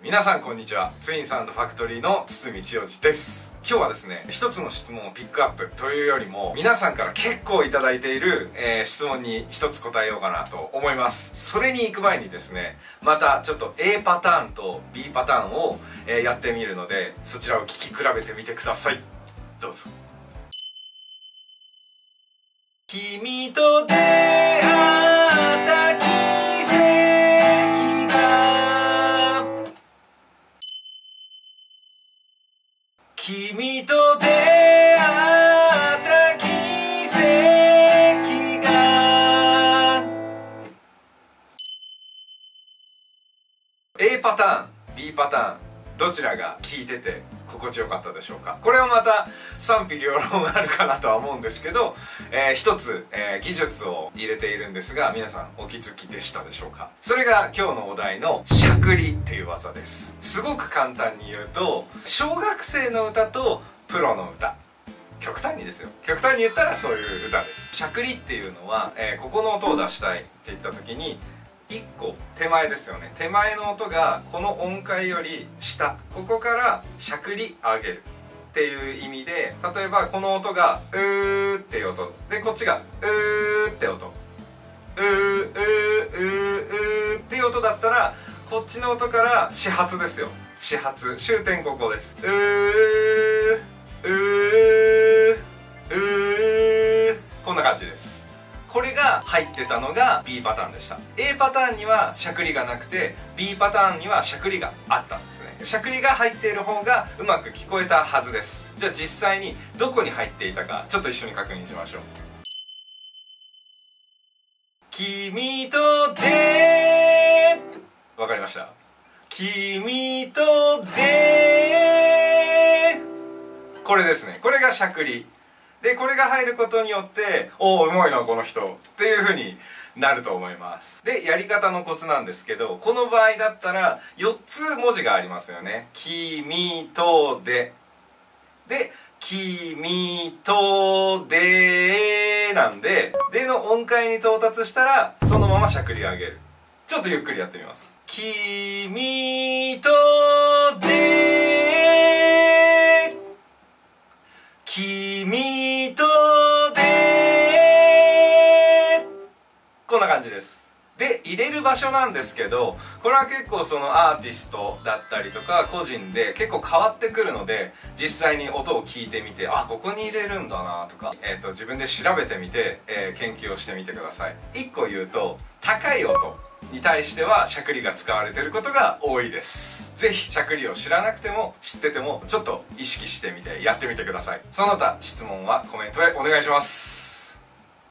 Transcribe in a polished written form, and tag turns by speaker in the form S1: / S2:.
S1: 皆さんこんにちは。ツインサウンドファクトリーの堤千代治です。今日はですね、一つの質問をピックアップというよりも、皆さんから結構いただいている、質問に一つ答えようかなと思います。それに行く前にですね、またちょっと A パターンと B パターンを、やってみるので、そちらを聞き比べてみてください。どうぞ。君と出会った奇跡が、君と出会った奇跡が。 A パターン B パターン、どちらが聞いてて心地よかったでしょうか。これはまた賛否両論あるかなとは思うんですけど、一つ、技術を入れているんですが、皆さんお気づきでしたでしょうか。それが今日のお題のしゃくりっていう技です。すごく簡単に言うと、小学生の歌とプロの歌、極端にですよ、極端に言ったらそういう歌です。しゃくりっていうのは、ここの音を出したいって言った時に1個手前ですよね。手前の音がこの音階より下、ここからしゃくり上げるっていう意味で、例えばこの音がうーっていう音で、こっちがうーって音、うーうーうーうーっていう音だったら、こっちの音から始発ですよ。始発、終点ここです。うーうーうー、こんな感じです。これが入ってたのが B パターンでした。 A パターンにはしゃくりがなくて、 B パターンにはしゃくりがあったんですね。しゃくりが入っている方がうまく聞こえたはずです。じゃあ実際にどこに入っていたか、ちょっと一緒に確認しましょう。君と出、わかりました？君と出、これですね。これがしゃくりで、これが入ることによって、おおうまいなこの人っていう風になると思います。で、やり方のコツなんですけど、この場合だったら4つ文字がありますよね。君とで、で君とでなんで、での音階に到達したらそのまましゃくりを上げる。ちょっとゆっくりやってみます。君とで、君とで、こんな感じです。で、入れる場所なんですけど、これは結構そのアーティストだったりとか個人で結構変わってくるので、実際に音を聞いてみて、あ、ここに入れるんだなとか、自分で調べてみて、研究をしてみてください。1個言うと、高い音に対してはしゃくりが使われていることが多いです。ぜひしゃくりを知らなくても知ってても、ちょっと意識してみてやってみてください。その他質問はコメントでお願いします。